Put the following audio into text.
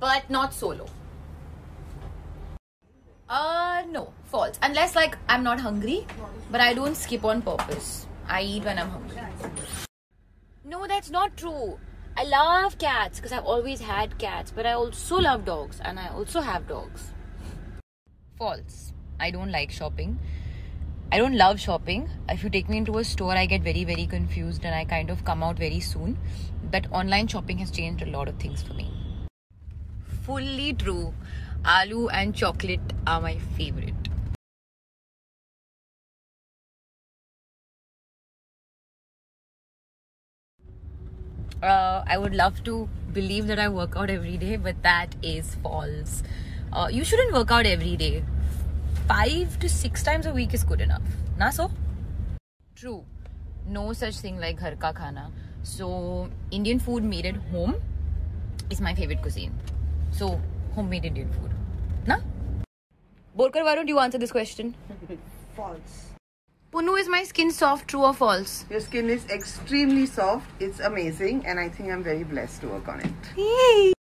but not solo. No, false. Unless like I'm not hungry, but I don't skip on purpose. I eat when I'm hungry. No, that's not true. I love cats because I've always had cats, but I also love dogs and I also have dogs. False. I don't like shopping. I don't love shopping. If you take me into a store, I get very, very confused and I kind of come out very soon. But online shopping has changed a lot of things for me. Fully true. Aloo and chocolate are my favorite. I would love to believe that I work out every day, but that is false. You shouldn't work out every day. 5 to 6 times a week is good enough. Na so? True. No such thing like ghar ka khana. So, Indian food made at home is my favorite cuisine. So, homemade Indian food. Na? Borkar, why don't you answer this question? False. Punu, is my skin soft, true or false? Your skin is extremely soft. It's amazing, and I think I'm very blessed to work on it. Hey.